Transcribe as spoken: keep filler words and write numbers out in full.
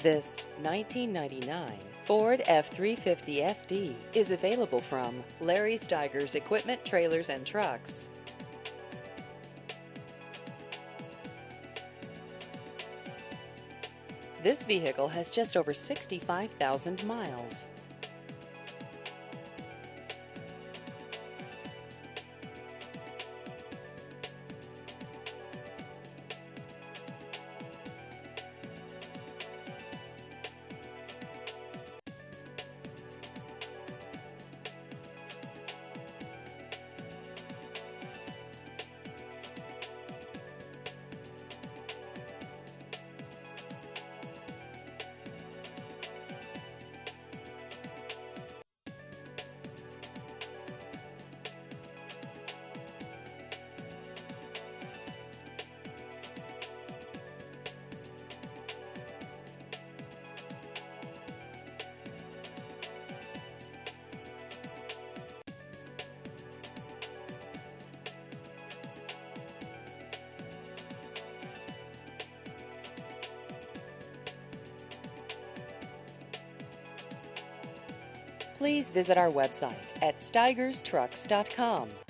This nineteen ninety-nine Ford F three fifty S D is available from Larry Stigers Equipment, Trailers, and Trucks. This vehicle has just over sixty-five thousand miles. Please visit our website at stigers trucks dot com.